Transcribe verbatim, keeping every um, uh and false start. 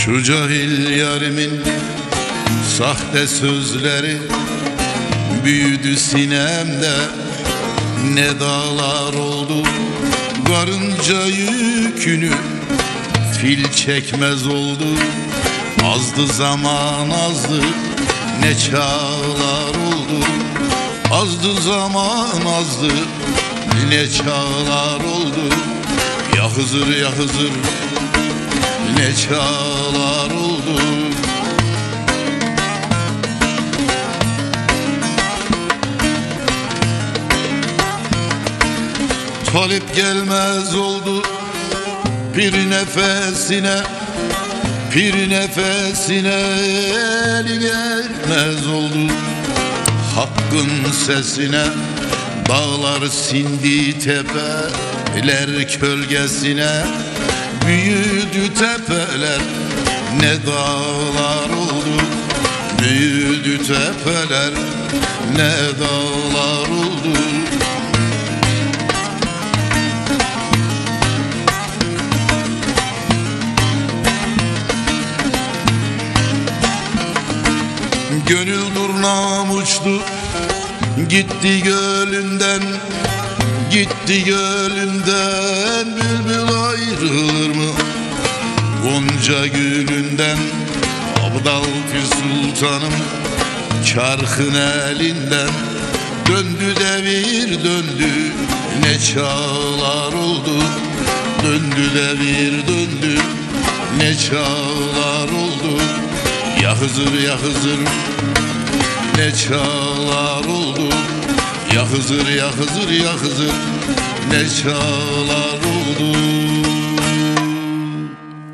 Şu cahil yarimin sahte sözleri büyüdü sinemde, ne dağlar oldu. Karınca yükünü fil çekmez oldu. Azdı zaman azdı, ne çağlar oldu. Azdı zaman azdı, ne çağlar oldu. Ya Hızır ya Hızır, ne çağlar oldu. Talip gelmez oldu bir nefesine, bir nefesine eli gelmez oldu. Hakkın sesine dağlar sindi, tepeler kölgesine büyüdü tepeler, ne dağlar oldu. Büyüdü tepeler, ne dağlar oldu. Gönül durnam uçtu, gitti gölünden, gitti gölünden. Bülbül ayrılır mı Gonca gülünden? Abdal Pir Sultanım çarkın elinden. Döndü devir döndü, ne çağlar oldu. Döndü devir döndü, ne çağlar oldu. Ya Hızır ya Hızır, ne çağlar oldu. Ya Hızır ya Hızır ya Hızır, ne çağlar oldu.